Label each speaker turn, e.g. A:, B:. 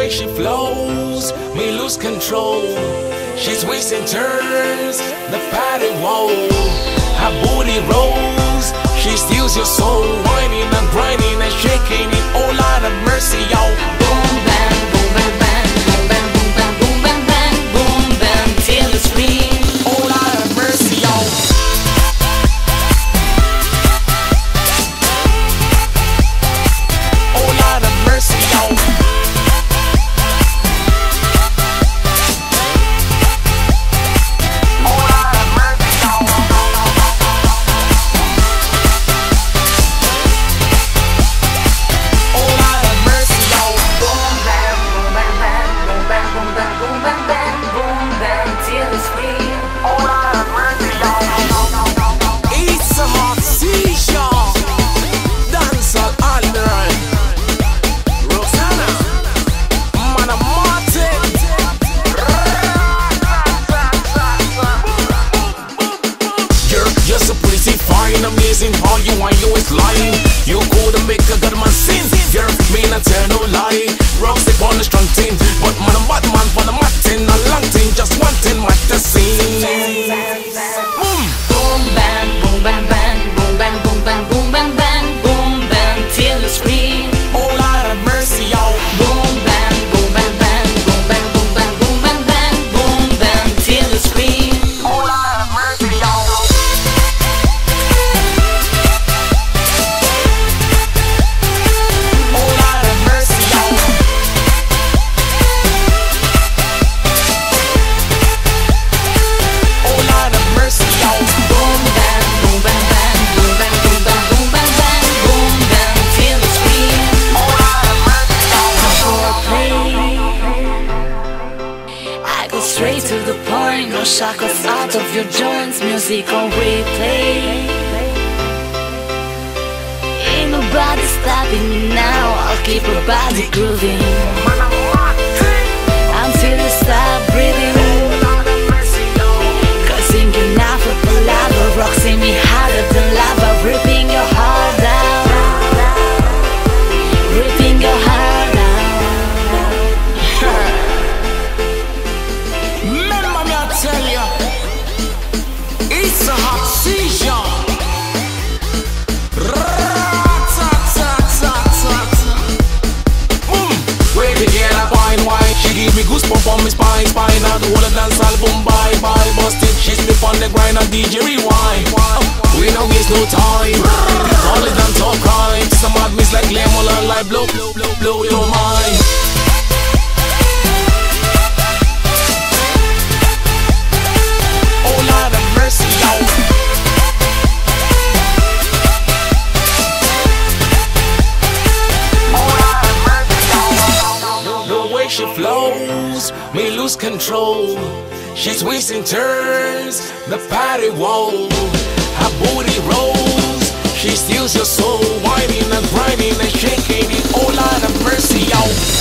A: she flows, me lose control. She twists and turns, the party wall. Her booty rolls, she steals your soul. Whining and grinding and shaking it, oh Lord of mercy, yo.
B: Boom bang, boom bang bang, boom bang boom bang boom bang bang, boom bang till you scream,
A: oh Lord of mercy, yo. Oh Lord of mercy, yo. Amazing how you want, you is lying. You couldn't make a good man sin. You're mean and tell no lie. Rocks they on the strong thing, but man a bad man for the Martin. A long thing, just one thing, what the scene. Boom,
B: boom bang, boom bang bang, boom bang boom bang boom bang bang, boom bang till you scream,
A: oh Lord of mercy, yo.
B: Boom bang, boom bang bang, boom bang boom bang boom bang bang, boom bang till you scream,
A: oh Lord of mercy, yo.
B: Straight to the point, no shackles out of your joints, music on replay. Ain't nobody stopping me now, I'll keep your body grooving until you stop breathing. Cause thinking out of the lava, rocks in me harder than lava, ripping your heart out, ripping your heart out.
A: Tell ya, it's a hot seizure. Boom, where the girl a wine. She give me goosebumps on my spine. Now the whole of dance album bye. Busted, she slip on the grind and DJ rewind. We don't waste no time. All the dance all crime. Some admits like lemon and like blow your mind. She flows, me lose control. She twists and turns, the party wall. Her booty rolls, she steals your soul. Whining and grinding and shaking it, oh Lord of mercy, yo.